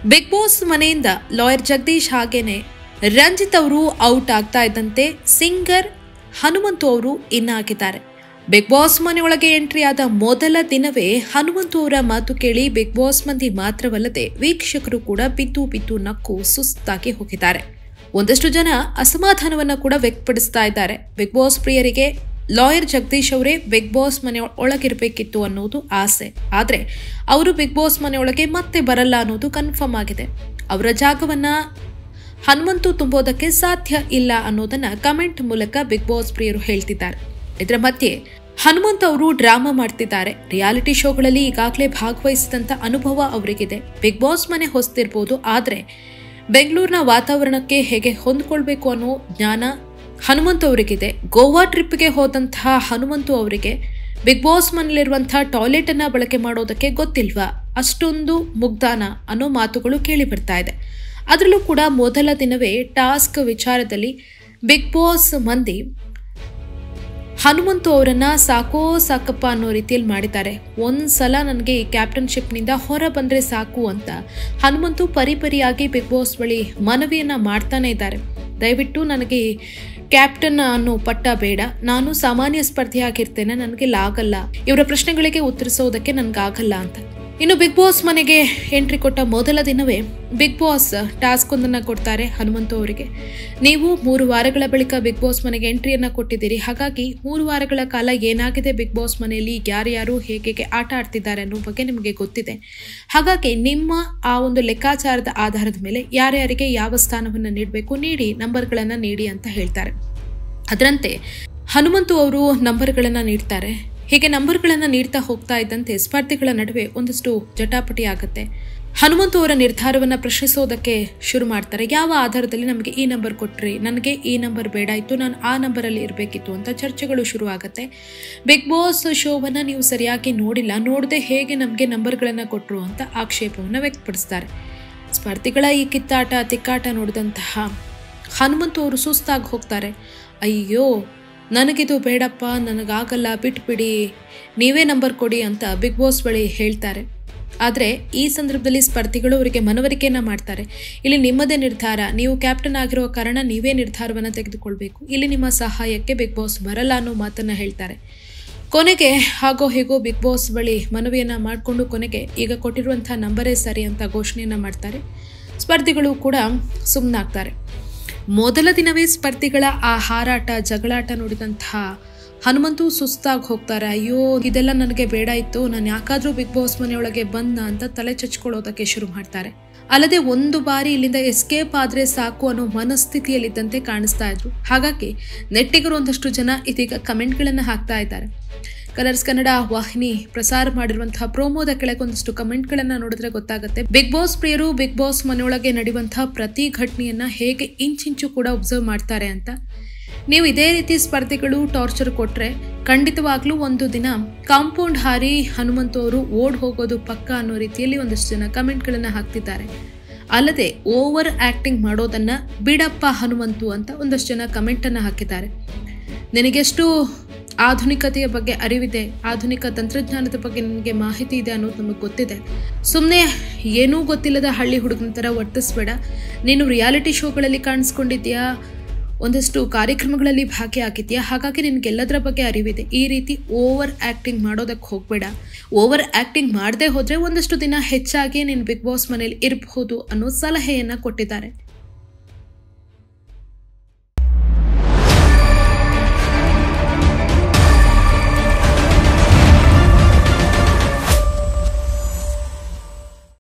Big Boss ಮನೆಯಿಂದ lawyer Jagadish ಹಾಗೇನೆ ರಂಜಿತ್ ಅವರು ಔಟ್ ಆಗ್ತಾ ಇದ್ದಂತೆ ಸಿಂಗರ್ ಹನುಮಂತು ಅವರು ಇನ್ ಆಗಿದ್ದಾರೆ. ಬಿಗ್ ಬಾಸ್ ಮನೆಯೊಳಗೆ ಎಂಟ್ರಿ ಆದ ಮೊದಲ ದಿನವೇ ಹನುಮಂತು ಅವರ ಮಾತು ಕೇಳಿ ಬಿಗ್ ಬಾಸ್ ಮಂದಿ ಮಾತ್ರವಲ್ಲದೆ ವೀಕ್ಷಕರು ಕೂಡ ಬಿದ್ದು ನಕ್ಕು ಸುಸ್ತಾಗಿ ಹೋಗಿದ್ದಾರೆ. ಒಂದಷ್ಟು ಜನ ಅಸಮಾಧಾನವನ್ನ ಕೂಡ ವ್ಯಕ್ತಪಡಿಸ್ತಾ ಇದ್ದಾರೆ. ಬಿಗ್ ಬಾಸ್ ಪ್ರಿಯರಿಗೆ ಲಾಯರ್ ಜಗದೀಶ್ ಅವರೇ ಬಿಗ್ ಬಾಸ್ ಮನೆ ಒಳಗಿರಬೇಕಿತ್ತು ಅನ್ನೋದು ಆಸೆ, ಆದ್ರೆ ಅವರು ಬಿಗ್ ಬಾಸ್ ಮನೆಯೊಳಗೆ ಮತ್ತೆ ಬರಲ್ಲ ಅನ್ನೋದು ಕನ್ಫರ್ಮ್ ಆಗಿದೆ. ಅವರ ಜಾಗವನ್ನ ಹನುಮಂತು ತುಂಬೋದಕ್ಕೆ ಸಾಧ್ಯ ಇಲ್ಲ ಅನ್ನೋದನ್ನ ಕಮೆಂಟ್ ಮೂಲಕ ಬಿಗ್ ಬಾಸ್ ಪ್ರಿಯರು ಹೇಳ್ತಿದ್ದಾರೆ. ಇದರ ಮಧ್ಯೆ ಹನುಮಂತ್ ಅವರು ಡ್ರಾಮಾ ಮಾಡ್ತಿದ್ದಾರೆ. ರಿಯಾಲಿಟಿ ಶೋಗಳಲ್ಲಿ ಈಗಾಗಲೇ ಭಾಗವಹಿಸಿದಂತ ಅನುಭವ ಅವರಿಗಿದೆ. ಬಿಗ್ ಬಾಸ್ ಮನೆ ಹೊಸ್ತಿರ್ಬೋದು, ಆದ್ರೆ ಬೆಂಗಳೂರಿನ ವಾತಾವರಣಕ್ಕೆ ಹೇಗೆ ಹೊಂದ್ಕೊಳ್ಬೇಕು ಅನ್ನೋ ಜ್ಞಾನ ಹನುಮಂತು ಅವರಿಗಿದೆ. ಗೋವಾ ಟ್ರಿಪ್ಗೆ ಹೋದಂತಹ ಹನುಮಂತು ಅವರಿಗೆ ಬಿಗ್ ಬಾಸ್ ಮನೆಯಲ್ಲಿರುವಂತಹ ಟಾಯ್ಲೆಟ್ ಅನ್ನ ಬಳಕೆ ಮಾಡೋದಕ್ಕೆ ಗೊತ್ತಿಲ್ವಾ, ಅಷ್ಟೊಂದು ಮುಗ್ಧಾನ ಅನ್ನೋ ಮಾತುಗಳು ಕೇಳಿ ಬರ್ತಾ ಇದೆ. ಅದರಲ್ಲೂ ಕೂಡ ಮೊದಲ ದಿನವೇ ಟಾಸ್ಕ್ ವಿಚಾರದಲ್ಲಿ ಬಿಗ್ ಬಾಸ್ ಮಂದಿ ಹನುಮಂತು ಅವರನ್ನ ಸಾಕಪ್ಪ ಅನ್ನೋ ರೀತಿಯಲ್ಲಿ ಮಾಡಿದ್ದಾರೆ. ಒಂದ್ಸಲ ನನಗೆ ಈ ಕ್ಯಾಪ್ಟನ್ಶಿಪ್ನಿಂದ ಹೊರ ಬಂದ್ರೆ ಸಾಕು ಅಂತ ಹನುಮಂತು ಪರಿಪರಿಯಾಗಿ ಬಿಗ್ ಬಾಸ್ ಬಳಿ ಮನವಿಯನ್ನ ಮಾಡ್ತಾನೆ ಇದ್ದಾರೆ. ದಯವಿಟ್ಟು ನನಗೆ ಕ್ಯಾಪ್ಟನ್ ಅನ್ನೋ ಪಟ್ಟ ಬೇಡ, ನಾನು ಸಾಮಾನ್ಯ ಸ್ಪರ್ಧಿಯಾಗಿರ್ತೇನೆ, ನನಗೆ ಆಗಲ್ಲ, ಇವರ ಪ್ರಶ್ನೆಗಳಿಗೆ ಉತ್ತರಿಸೋದಕ್ಕೆ ನನ್ಗಾಗಲ್ಲ ಅಂತ. ಇನ್ನು ಬಿಗ್ ಬಾಸ್ ಮನೆಗೆ ಎಂಟ್ರಿ ಕೊಟ್ಟ ಮೊದಲ ದಿನವೇ ಬಿಗ್ ಬಾಸ್ ಟಾಸ್ಕ್ ಒಂದನ್ನ ಕೊಡ್ತಾರೆ ಹನುಮಂತು ಅವರಿಗೆ. ನೀವು 3 ವಾರಗಳ ಬಳಿಕ ಬಿಗ್ ಬಾಸ್ ಮನೆಗೆ ಎಂಟ್ರಿಯನ್ನ ಕೊಟ್ಟಿದ್ದೀರಿ, ಹಾಗಾಗಿ 3 ವಾರಗಳ ಕಾಲ ಏನಾಗಿದೆ ಬಿಗ್ ಬಾಸ್ ಮನೆಯಲ್ಲಿ, ಯಾರ್ಯಾರು ಹೇಗೆ ಆಟ ಆಡ್ತಿದ್ದಾರೆ ಅನ್ನೋ ಬಗ್ಗೆ ನಿಮಗೆ ಗೊತ್ತಿದೆ. ಹಾಗಾಗಿ ನಿಮ್ಮ ಆ ಒಂದು ಲೆಕ್ಕಾಚಾರದ ಆಧಾರದ ಮೇಲೆ ಯಾರ್ಯಾರಿಗೆ ಯಾವ ಸ್ಥಾನವನ್ನ ನೀಡಬೇಕು ನೀಡಿ, ನಂಬರ್ಗಳನ್ನ ನೀಡಿ ಅಂತ ಹೇಳ್ತಾರೆ. ಅದರಂತೆ ಹನುಮಂತು ಅವರು ನಂಬರ್ಗಳನ್ನ ನೀಡ್ತಾರೆ. ಹೀಗೆ ನಂಬರ್ಗಳನ್ನ ನೀಡ್ತಾ ಹೋಗ್ತಾ ಇದ್ದಂತೆ ಸ್ಪರ್ಧಿಗಳ ನಡುವೆ ಒಂದಷ್ಟು ಜಟಾಪಟಿ ಆಗುತ್ತೆ. ಹನುಮಂತು ಅವರ ನಿರ್ಧಾರವನ್ನ ಪ್ರಶ್ನಿಸೋದಕ್ಕೆ ಶುರು ಮಾಡ್ತಾರೆ. ಯಾವ ಆಧಾರದಲ್ಲಿ ನಮಗೆ ಈ ನಂಬರ್ ಕೊಟ್ರಿ, ನನಗೆ ಈ ನಂಬರ್ ಬೇಡ ಇತ್ತು, ನಾನು ಆ ನಂಬರಲ್ಲಿ ಇರಬೇಕಿತ್ತು ಅಂತ ಚರ್ಚೆಗಳು ಶುರು ಆಗುತ್ತೆ. ಬಿಗ್ ಬಾಸ್ ಶೋವನ್ನ ನೀವು ಸರಿಯಾಗಿ ನೋಡದೆ ಹೇಗೆ ನಮಗೆ ನಂಬರ್ಗಳನ್ನ ಕೊಟ್ರು ಅಂತ ಆಕ್ಷೇಪವನ್ನ ವ್ಯಕ್ತಪಡಿಸ್ತಾರೆ. ಸ್ಪರ್ಧಿಗಳ ಈ ಕಿತ್ತಾಟ ತಿಕ್ಕಾಟ ನೋಡಿದಂತಹ ಹನುಮಂತು ಅವರು ಸುಸ್ತಾಗಿ ಹೋಗ್ತಾರೆ. ಅಯ್ಯೋ, ನನಗಿದು ಬೇಡಪ್ಪ, ನನಗಾಗಲ್ಲ, ಬಿಟ್ಬಿಡಿ, ನೀವೇ ನಂಬರ್ ಕೊಡಿ ಅಂತ ಬಿಗ್ ಬಾಸ್ ಬಳಿ ಹೇಳ್ತಾರೆ. ಆದರೆ ಈ ಸಂದರ್ಭದಲ್ಲಿ ಸ್ಪರ್ಧಿಗಳು ಅವರಿಗೆ ಮನವರಿಕೆಯನ್ನ ಮಾಡ್ತಾರೆ. ಇಲ್ಲಿ ನಿಮ್ಮದೇ ನಿರ್ಧಾರ, ನೀವು ಕ್ಯಾಪ್ಟನ್ ಆಗಿರೋ ಕಾರಣ ನೀವೇ ನಿರ್ಧಾರವನ್ನು ತೆಗೆದುಕೊಳ್ಬೇಕು, ಇಲ್ಲಿ ನಿಮ್ಮ ಸಹಾಯಕ್ಕೆ ಬಿಗ್ ಬಾಸ್ ಬರಲ್ಲ ಅನ್ನೋ ಮಾತನ್ನ ಹೇಳ್ತಾರೆ. ಕೊನೆಗೆ ಹಾಗೋ ಹೀಗೋ ಬಿಗ್ ಬಾಸ್ ಬಳಿ ಮನವಿಯನ್ನ ಮಾಡಿಕೊಂಡು ಕೊನೆಗೆ ಈಗ ಕೊಟ್ಟಿರುವಂತಹ ನಂಬರೇ ಸರಿ ಅಂತ ಘೋಷಣೆಯನ್ನ ಮಾಡ್ತಾರೆ. ಸ್ಪರ್ಧಿಗಳು ಕೂಡ ಸುಮ್ಮನಾಗ್ತಾರೆ. ಮೊದಲ ದಿನವೇ ಸ್ಪರ್ಧಿಗಳ ಆ ಹಾರಾಟ ಜಗಳಾಟ ನೋಡಿದಂತಹ ಹನುಮಂತು ಸುಸ್ತಾಗಿ ಹೋಗ್ತಾರೆ. ಅಯ್ಯೋ, ಇದೆಲ್ಲ ನನಗೆ ಬೇಡ ಇತ್ತು, ನಾನು ಯಾಕಾದ್ರೂ ಬಿಗ್ ಬಾಸ್ ಮನೆಯೊಳಗೆ ಬಂದ ಅಂತ ತಲೆ ಚಚ್ಕೊಳ್ಳೋದಕ್ಕೆ ಶುರು ಮಾಡ್ತಾರೆ. ಅಲ್ಲದೆ ಒಂದು ಬಾರಿ ಇಲ್ಲಿಂದ ಎಸ್ಕೇಪ್ ಆದ್ರೆ ಸಾಕು ಅನ್ನೋ ಮನಸ್ಥಿತಿಯಲ್ಲಿದ್ದಂತೆ ಕಾಣಿಸ್ತಾ ಇದ್ರು. ಹಾಗಾಗಿ ನೆಟ್ಟಿಗರು ಒಂದಷ್ಟು ಜನ ಇದೀಗ ಕಮೆಂಟ್ಗಳನ್ನ ಹಾಕ್ತಾ ಇದ್ದಾರೆ. ಕಲರ್ಸ್ ಕನ್ನಡ ವಾಹಿನಿ ಪ್ರಸಾರ ಮಾಡಿರುವಂತಹ ಪ್ರೋಮೋದ ಕೆಳಗೆ ಒಂದಷ್ಟು ಕಮೆಂಟ್ಗಳನ್ನ ನೋಡಿದ್ರೆ ಗೊತ್ತಾಗುತ್ತೆ. ಬಿಗ್ ಬಾಸ್ ಪ್ರಿಯರು ಬಿಗ್ ಬಾಸ್ ಮನೆಯೊಳಗೆ ನಡೆಯುವಂತಹ ಪ್ರತಿ ಘಟನೆಯನ್ನ ಹೇಗೆ ಇಂಚಿಂಚು ಕೂಡ ಒಬ್ಸರ್ವ್ ಮಾಡ್ತಾರೆ ಅಂತ. ನೀವು ಇದೇ ರೀತಿ ಸ್ಪರ್ಧಿಗಳು ಟಾರ್ಚರ್ ಕೊಟ್ರೆ ಖಂಡಿತವಾಗ್ಲೂ ಒಂದು ದಿನ ಕಾಂಪೌಂಡ್ ಹಾರಿ ಹನುಮಂತು ಅವರು ಓಡ್ ಹೋಗೋದು ಪಕ್ಕ ಅನ್ನೋ ರೀತಿಯಲ್ಲಿ ಒಂದಷ್ಟು ಜನ ಕಮೆಂಟ್ಗಳನ್ನ ಹಾಕ್ತಿದ್ದಾರೆ. ಅಲ್ಲದೆ ಓವರ್ ಆಕ್ಟಿಂಗ್ ಮಾಡೋದನ್ನ ಬಿಡಪ್ಪ ಹನುಮಂತು ಅಂತ ಒಂದಷ್ಟು ಜನ ಕಮೆಂಟ್ ಅನ್ನ ಹಾಕಿದ್ದಾರೆ. ನಿನಗೆಷ್ಟು ಆಧುನಿಕತೆಯ ಬಗ್ಗೆ ಅರಿವಿದೆ, ಆಧುನಿಕ ತಂತ್ರಜ್ಞಾನದ ಬಗ್ಗೆ ನಿಮಗೆ ಮಾಹಿತಿ ಇದೆ ಅನ್ನೋದು ನಮಗೆ ಗೊತ್ತಿದೆ. ಸುಮ್ಮನೆ ಏನೂ ಗೊತ್ತಿಲ್ಲದ ಹಳ್ಳಿ ಹುಡುಗನ ಥರ ವರ್ತಿಸ್ಬೇಡ. ನೀನು ರಿಯಾಲಿಟಿ ಶೋಗಳಲ್ಲಿ ಕಾಣಿಸ್ಕೊಂಡಿದ್ಯಾ, ಒಂದಷ್ಟು ಕಾರ್ಯಕ್ರಮಗಳಲ್ಲಿ ಭಾಗಿಯಾಗಿದ್ಯಾ, ಹಾಗಾಗಿ ನಿನಗೆಲ್ಲದರ ಬಗ್ಗೆ ಅರಿವಿದೆ. ಈ ರೀತಿ ಓವರ್ ಆ್ಯಕ್ಟಿಂಗ್ ಮಾಡೋದಕ್ಕೆ ಹೋಗಬೇಡ. ಓವರ್ ಆ್ಯಕ್ಟಿಂಗ್ ಮಾಡದೆ ಹೋದರೆ ಒಂದಷ್ಟು ದಿನ ಹೆಚ್ಚಾಗಿ ನೀನು ಬಿಗ್ ಬಾಸ್ ಮನೇಲಿ ಇರಬಹುದು ಅನ್ನೋ ಸಲಹೆಯನ್ನು ಕೊಟ್ಟಿದ್ದಾರೆ.